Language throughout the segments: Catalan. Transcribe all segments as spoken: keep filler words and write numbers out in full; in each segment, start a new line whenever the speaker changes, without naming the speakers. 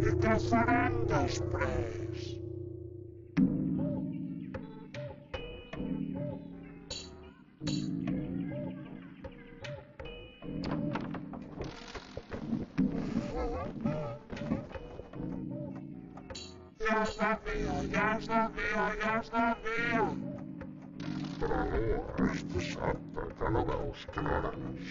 I què farem després? Ja és de dia, ja és de dia, ja és de dia.
Però no, és dissabte, que no veus quina hora és?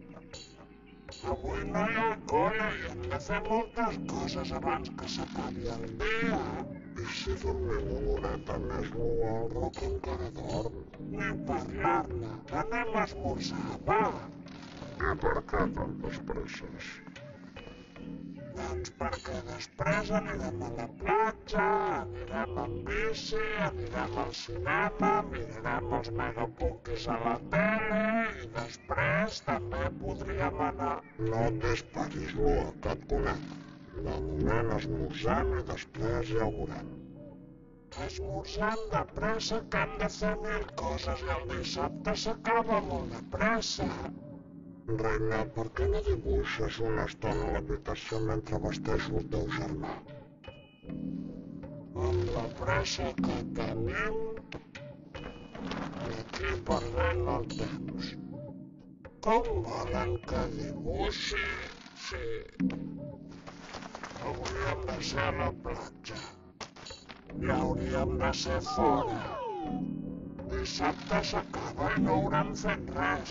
Avui no hi ha colla i hem de fer moltes coses abans que s'acabi el dia.
I si dormim una horeta més, no, el Roc encara dorm.
Ni parlar-ne, anem a esmorzar, va.
I per què tantes presses?
Doncs perquè després anirem a la platja, anirem amb bici, anirem al cinema, mirarem els megapunquis a la tele i després també podríem anar...
No t'esperis, Lua, que et conec. De moment esmorzem i després ja ho veurem.
Esmorzant de pressa que hem de fer mil coses i el dissabte s'acaba molt de pressa.
Reina, per què no dibuixes una estona a l'habitació mentre vesteixo el teu germà?
Amb la pressa que tenim, aquí perdent el temps. Com volen que dibuixi? Sí. Hauríem de ser a la platja. I hauríem de ser fora. Dissabte s'acaba i no haurem fet res.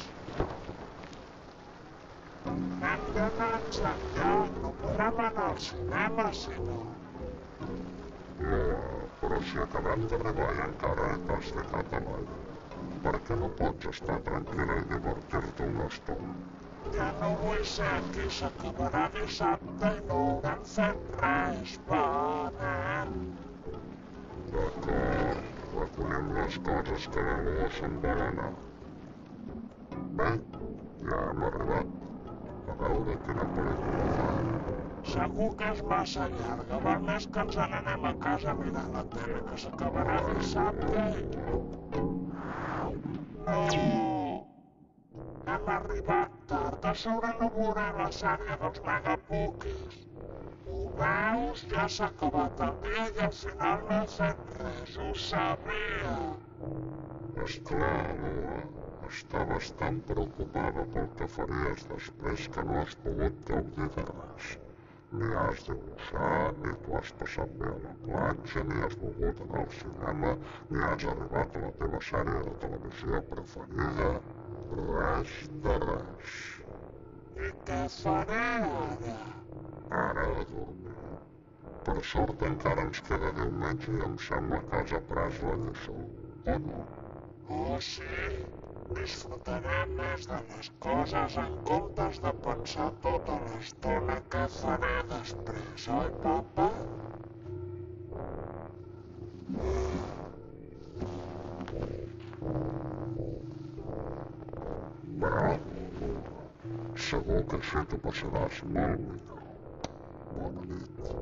Hem d'anar-nos enllà, no podrem anar al cinema, si no.
No, però si acabem d'arribar i encara t'has ficat a l'aire, per què no pots estar tranquil·la i divertir-te una estona?
Ja no vull ser aquí, s'acabarà dissabte i no haurem fet res, va, anem.
D'acord, recollim les coses que la Lua se'n vol anar. Bé, ja hem arribat. A veure quina pel·lícula fa.
Segur que és massa llarga, val més que ens n'anem a casa a mirar la tele, que s'acabarà dissabte. No! Hem arribat tard, a sobre no veurem la sèrie dels megapunquis. Ho veus? Ja s'ha acabat el dia i al final no he fet res, ho sabia.
Esclar, Lua, estaves tan preocupada pel que faries després que no has pogut gaudir de res. Ni has dibuixat, ni t'ho has passat bé a la platja, ni has volgut anar al cinema, ni has arribat a la teva sèrie de televisió preferida. Res de res.
I què faré ara?
Ara a dormir. Per sort encara ens queda diumenge i em sembla que has après la lliçó, o no?
Oh, sí. Disfrutaré més de les coses en comptes de pensar tota l'estona què faré després, oi, papa?
Bravo, Lua. Segur que així t'ho passaràs molt millor. Bona nit.